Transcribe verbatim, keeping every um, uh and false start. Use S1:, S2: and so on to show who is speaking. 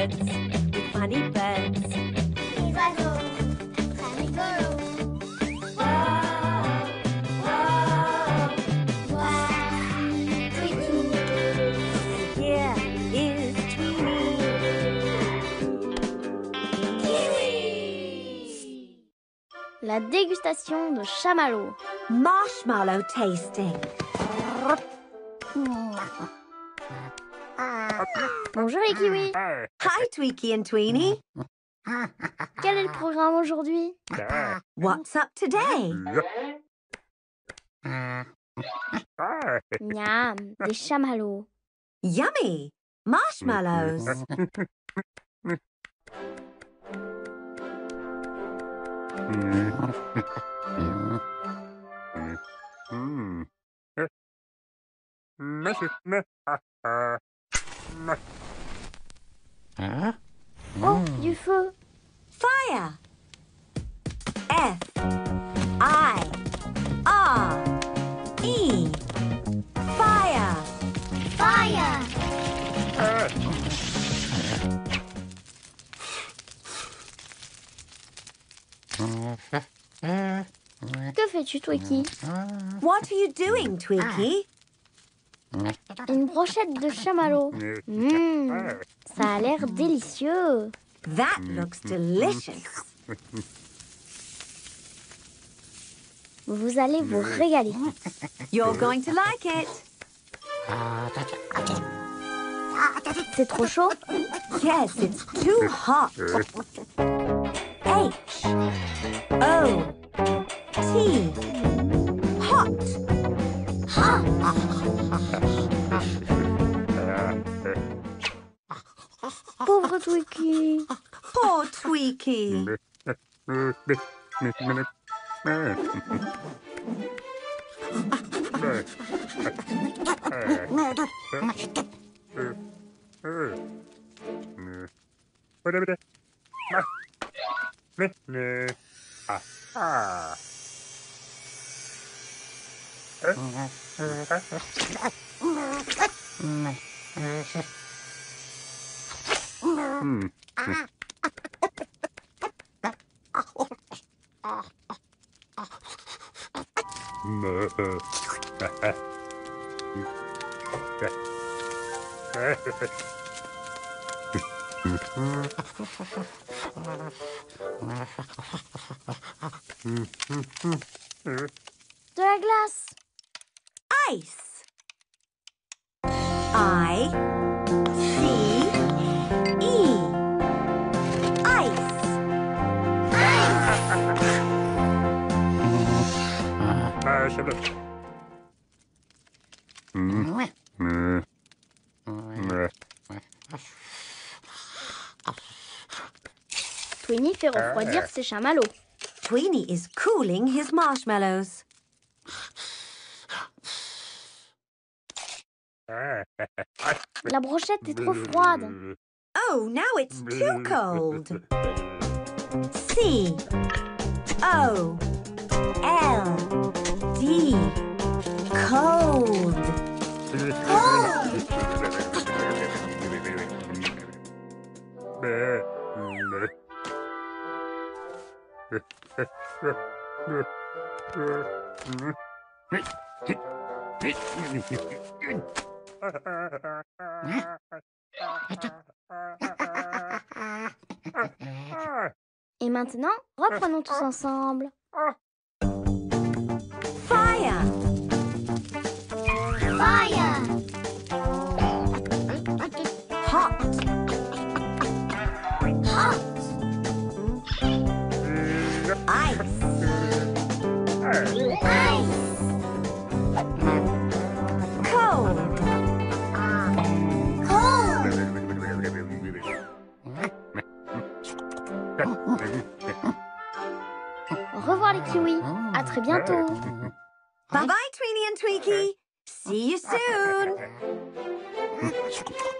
S1: beds with funny birds.
S2: Les oiseaux, très rigolos.
S1: Wow, wow.
S2: Voici Tweety.
S1: Here is Tweety.
S2: Kiwi.
S3: La dégustation de chamallows.
S1: Marshmallow tasting.
S3: Bonjour les kiwis.
S1: Hi, Tweaky and Tweenie.
S3: Quel est le programme aujourd'hui?
S1: What's up today?
S3: Miam, des chamallows.
S1: Yummy. Marshmallows.
S3: Oh, du feu.
S1: Fire. F I R E. Fire.
S2: Fire.
S3: Que fais-tu, Tweaky?
S1: What are you doing, Tweaky?
S3: Une brochette de chamallows. Mmh, ça a l'air délicieux.
S1: That looks delicious.
S3: Vous allez vous régaler.
S1: You're going to like it.
S3: C'est trop chaud?
S1: Yes, it's too hot. H O T. Hot.
S3: Pauvre Tweaky.
S1: Poor Tweaky.
S3: De la glace.
S1: Ice. I C E. Ice.
S3: Tweenie fait refroidir ses chamallows.
S1: Tweenie is cooling his marshmallows.
S3: La brochette est trop froide.
S1: Oh, now it's too cold. C O L D. Cold.
S3: Et maintenant, reprenons tous ensemble.
S1: Fire.
S2: Fire.
S1: Hot.
S2: Hot.
S1: Ice.
S2: Ice.
S1: Cold.
S2: Cold.
S3: Au revoir les kiwis. À très bientôt.
S1: Bye bye, Tweenie and Tweaky. See you soon.